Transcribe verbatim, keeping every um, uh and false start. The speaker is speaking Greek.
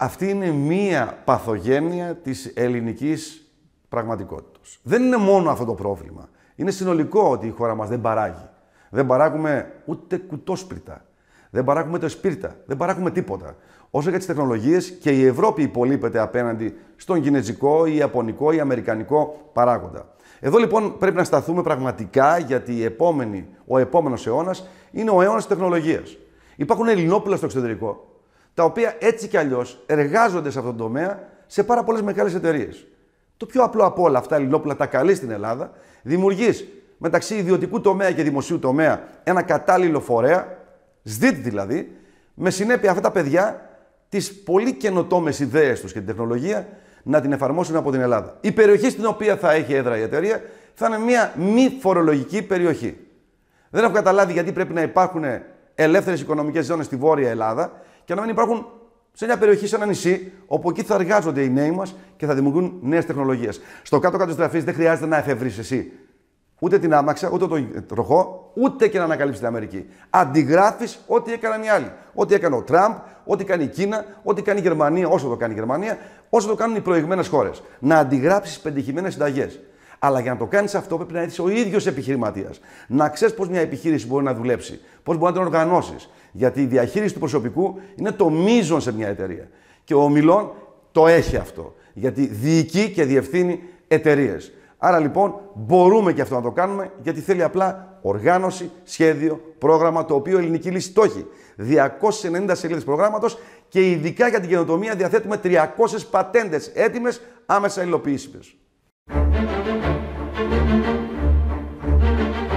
αυτή είναι μία παθογένεια της ελληνικής πραγματικότητας. Δεν είναι μόνο αυτό το πρόβλημα. Είναι συνολικό ότι η χώρα μας δεν παράγει. Δεν παράγουμε ούτε κουτόσπιρτα. Δεν παράγουμε το σπίρτα. Δεν παράγουμε τίποτα. Όσο για τις τεχνολογίες, και η Ευρώπη υπολείπεται απέναντι στον κινεζικό ή ιαπωνικό ή αμερικανικό παράγοντα. Εδώ λοιπόν πρέπει να σταθούμε πραγματικά, γιατί η επόμενη, ο επόμενος αιώνας είναι ο αιώνας της τεχνολογίας. Υπάρχουν ελληνόπουλα στο εξωτερικό, τα οποία έτσι κι αλλιώς εργάζονται σε αυτόν τον τομέα σε πάρα πολλές μεγάλες εταιρείες. Το πιο απλό από όλα αυτά ελληνόπουλα τα καλείς στην Ελλάδα, δημιουργείς μεταξύ ιδιωτικού τομέα και δημοσίου τομέα ένα κατάλληλο φορέα, ΣΔΙΤ δηλαδή, με συνέπεια αυτά τα παιδιά τις πολύ καινοτόμες ιδέες τους και την τεχνολογία να την εφαρμόσουν από την Ελλάδα. Η περιοχή στην οποία θα έχει έδρα η εταιρεία θα είναι μια μη φορολογική περιοχή. Δεν έχω καταλάβει γιατί πρέπει να υπάρχουν ελεύθερες οικονομικές ζώνες στη Βόρεια Ελλάδα και να μην υπάρχουν σε μια περιοχή, σε ένα νησί, όπου εκεί θα εργάζονται οι νέοι μας και θα δημιουργούν νέες τεχνολογίες. Στο κάτω-κάτω της γραφής δεν χρειάζεται να εφεύρεις εσύ ούτε την άμαξα, ούτε τον τροχό, ούτε και να ανακαλύψεις την Αμερική. Αντιγράφεις ό,τι έκαναν οι άλλοι. Ό,τι έκανε ο Τραμπ, ό,τι κάνει η Κίνα, ό,τι κάνει η Γερμανία, όσο το κάνει η Γερμανία, όσο το κάνουν οι προηγμένες χώρες. Να αντιγράψεις πεντεχημένες συνταγές. Αλλά για να το κάνεις αυτό πρέπει να είσαι ο ίδιος επιχειρηματίας. Να ξέρεις πώς μια επιχείρηση μπορεί να δουλέψει, πώς μπορεί να την οργανώσεις. Γιατί η διαχείριση του προσωπικού είναι το μείζον σε μια εταιρεία. Και ο Ομιλών το έχει αυτό. Γιατί διοικεί και διευθύνει εταιρείες. Άρα λοιπόν μπορούμε και αυτό να το κάνουμε, γιατί θέλει απλά οργάνωση, σχέδιο, πρόγραμμα, το οποίο η Ελληνική Λύση το έχει. διακόσιες ενενήντα σελίδες προγράμματος και ειδικά για την καινοτομία διαθέτουμε τριακόσιες πατέντες έτοιμες, άμεσα υλοποιήσιμες.